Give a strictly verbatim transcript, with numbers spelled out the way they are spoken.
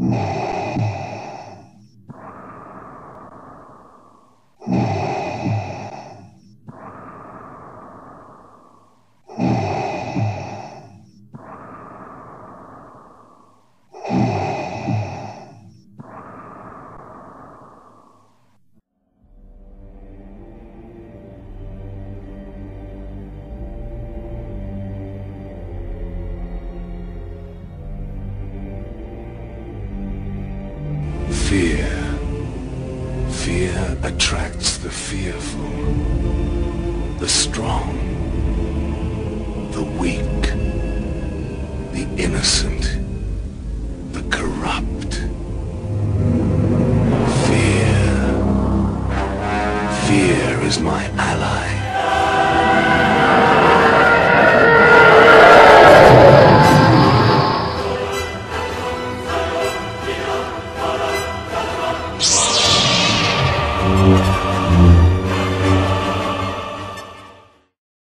Fear. Fear attracts the fearful, the strong, the weak, the innocent, the corrupt. Fear. Fear is my ally. You